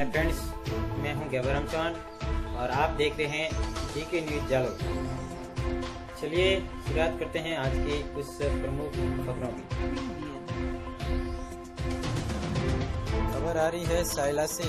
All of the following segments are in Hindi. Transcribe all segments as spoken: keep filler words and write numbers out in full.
हाय फ्रेंड्स, मैं हूं गैबर चौहान और आप देख रहे हैं जी के न्यूज जालोर। चलिए शुरुआत करते हैं आज की कुछ प्रमुख खबरों की। खबर आ रही है सायला से।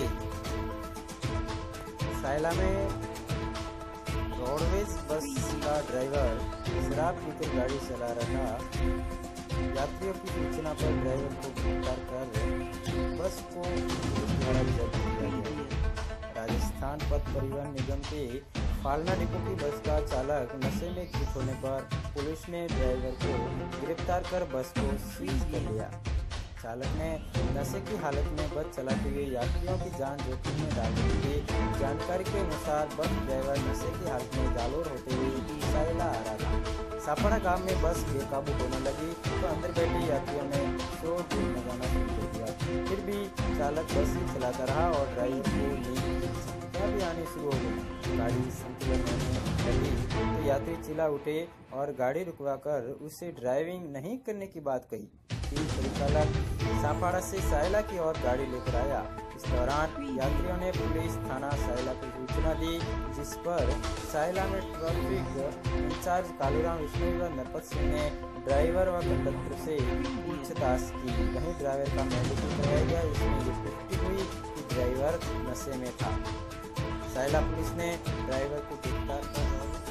सायला में रोडवेज बस का ड्राइवर शराब पीकर गाड़ी चला रहा। यात्रियों की सूचना पर ड्राइवर को गिरफ्तार कर बस को पुलिस द्वारा जब्त किया गया। राजस्थान पथ परिवहन निगम के फालना डिपो की बस का चालक नशे में धुत होने पर पुलिस ने ड्राइवर को गिरफ्तार कर बस को सीज कर लिया। चालक ने नशे की हालत में बस चलाते हुए यात्रियों की जान जोखिम में डालने की जानकारी के अनुसार बस ड्राइवर नशे की हालत में जालोर होते हुए सायला आ रहा था। सापड़ा गांव में बस बेकाबू होने लगी तो अंदर बैठे यात्रियों ने शोर मचाना शुरू कर दिया। फिर भी चालक बस ही चलाता रहा और ड्राइवर को नींद भी आनी शुरू हो गई। गाड़ी संतुलन में लगी तो यात्री चिल्ला उठे और गाड़ी रुकवाकर उसे ड्राइविंग नहीं करने की बात कही। परिचालक सापाड़ा से सायला की ओर गाड़ी लेकर आया। इस दौरान यात्रियों ने पुलिस थाना सायला को सूचना दी, जिस पर सायला में ट्रैफिक इंचार्ज कालूराम विष्णु व नरपत सिंह ने ड्राइवर व कंडक्टर से पूछताछ की। वहीं ड्राइवर का मेडिकल करवाया गया, जिसमें ये पुष्टि हुई कि ड्राइवर नशे में था। सायला पुलिस ने ड्राइवर को गिरफ्तार कर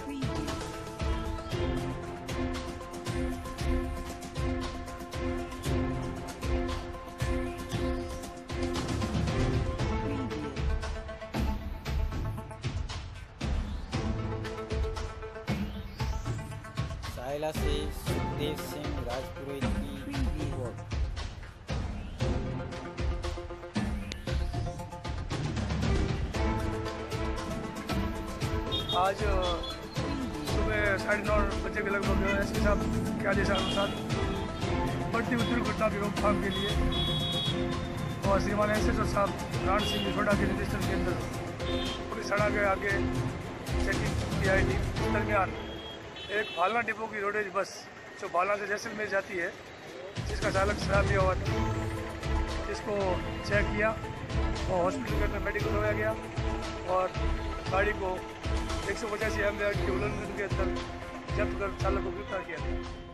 सायला से सुखदेव सिंह राजपुरोहित की रिपोर्ट। आज सुबह साढ़े नौ बजे के लगभग एस पी साहब के आदेशानुसार बढ़ती हुई दुर्घटना की रोकथाम के लिए और श्रीमान एस एच ओ साहब राण सिंह छोड़ा के निर्देशन के अंदर पुलिस थाना के आगे चेकिंग की आई थी। इस दरमियान एक फालना डिपो की रोडवेज बस जो फालना से जैसलमेर जाती है, जिसका चालक शराब लिया हुआ था, इसको चेक किया और हॉस्पिटल के अंदर मेडिकल करवाया गया और गाड़ी को एक सौ पचासी एम की उल्लंघन के अंदर जब्त कर चालक को गिरफ्तार किया गया।